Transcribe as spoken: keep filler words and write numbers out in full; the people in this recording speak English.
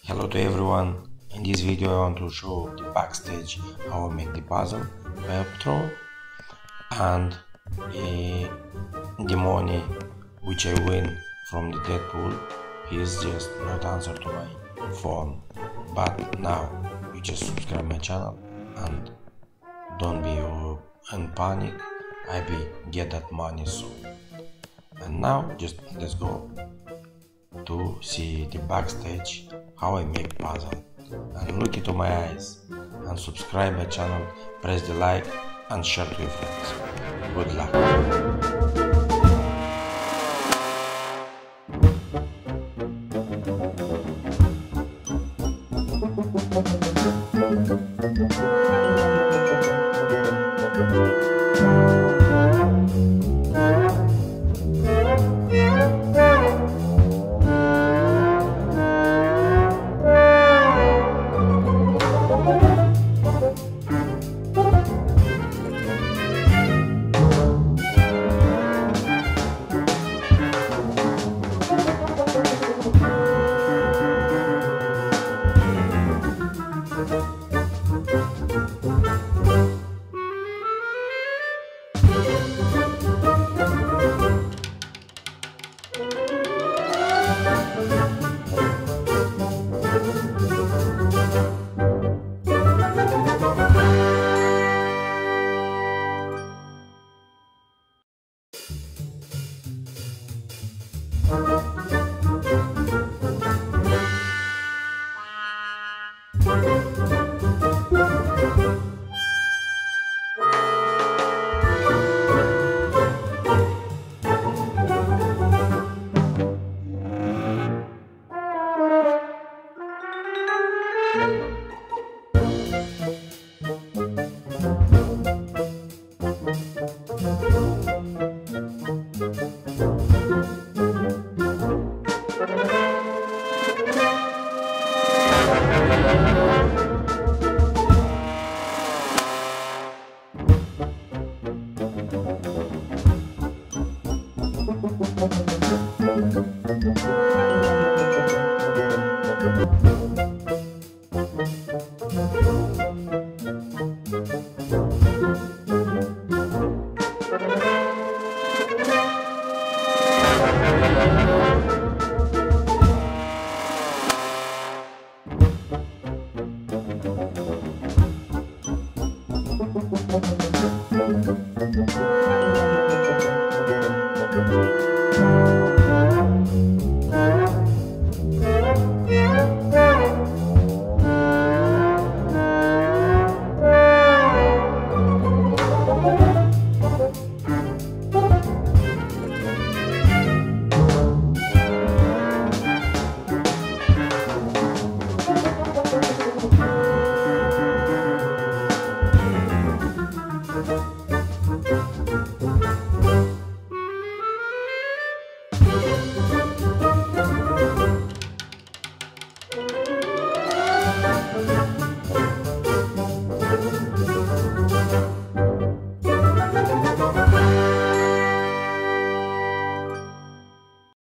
Hello to everyone. In this video I want to show the backstage how I make the puzzle Paw Patrol, and uh, the money which I win from the Deadpool is just not answer to my phone. But now you just subscribe my channel and don't be uh, in panic. I be get that money soon. And now just let's go to see the backstage how I make puzzle, and look into my eyes and subscribe my channel, press the like and share to your friends. Good luck. Thank you.